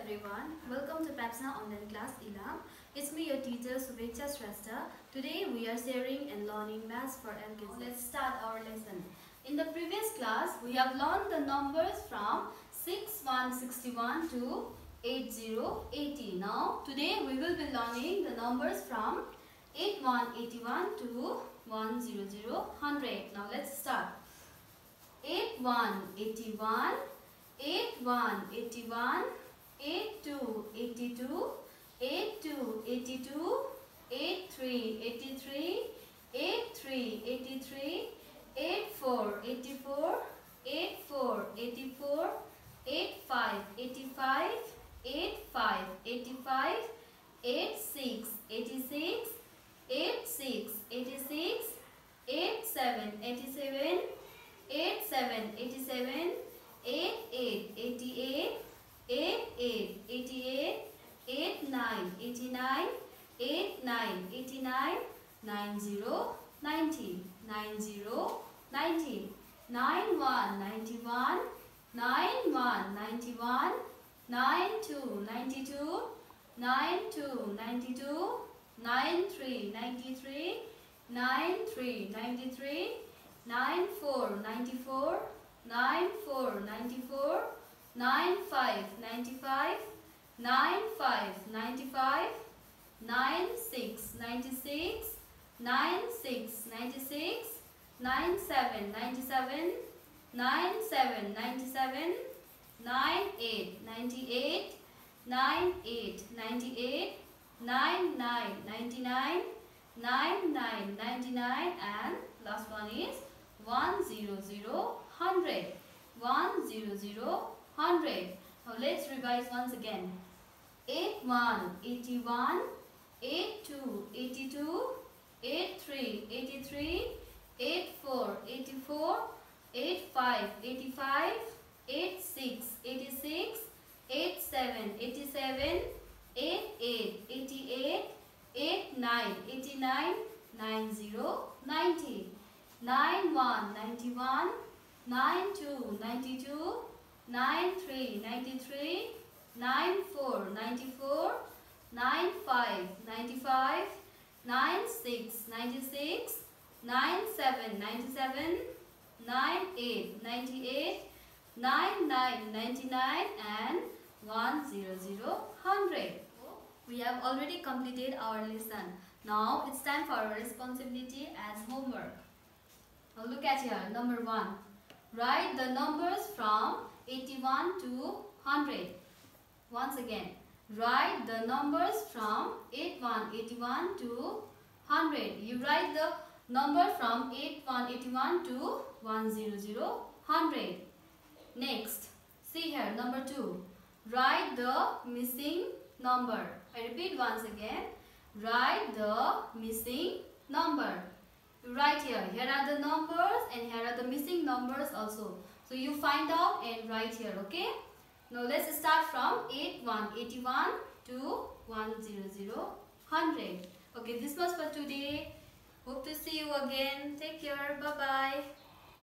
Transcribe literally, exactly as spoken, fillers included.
everyone, welcome to Papsna online class Ilam. It's me, your teacher Subeksha Shrestha. Today we are sharing and learning maths for L K G. Let's start our lesson. In the previous class, we have learned the numbers from six one six one to eight zero eight zero. Now, today we will be learning the numbers from eight one eight one to one hundred. one hundred. Now, let's start. eight one eight one, eight one eight one, eight two eighty-two, eight two eighty-two, eight three eighty-three, eight three eighty-three, eight four eighty-four, eight four eighty-four, eight five eighty-five, eight five eighty-five, eight six eighty-six, eight six eighty-six, eight seven eighty-seven, eight seven eighty-seven, eight eight eighty-eight, eight eight eighty-eight, eight nine eighty-nine, eight nine eighty-nine, nine zero ninety, nine zero ninety, nine one ninety-one, nine one ninety-one, nine two ninety-two, nine two ninety-two, nine three ninety-three, nine three ninety-three, nine four ninety-four, nine four ninety-four, nine five ninety-five, nine five ninety-five, nine six ninety-six, nine six ninety-six, nine seven ninety-seven, nine seven ninety-seven, nine eight ninety-eight, nine eight ninety-eight, nine nine ninety-nine, nine nine ninety-nine, and last one is one hundred, one hundred, one hundred, one hundred. Now let's revise once again. eight one eighty-one, eight two eighty-two, eight three eighty-three, eight four eighty-four, eight five eighty-five, eight six eighty-six, eight seven eighty-seven, eight eight eighty-eight, eight nine eighty-nine, nine zero ninety, nine one ninety-one, nine two ninety-two, nine three ninety-three, nine four ninety-four, nine five ninety-five, nine six ninety-six, nine seven ninety-seven, nine eight ninety-eight, nine nine ninety-nine, and one hundred, one hundred. We have already completed our lesson. Now it's time for our responsibility as homework. Now look at here, number one. Write the numbers from eighty-one to one hundred. Once again, write the numbers from eighty-one eighty-one to one hundred. You write the number from eighty-one eighty-one to one hundred, one hundred. Next, see here, number two. Write the missing number. I repeat once again. Write the missing number. You write here. Here are the numbers and here are the missing numbers also. So you find out and write here, okay? Now let's start from eighty-one eighty-one to one hundred, one hundred. Okay, this was for today. Hope to see you again. Take care. Bye-bye.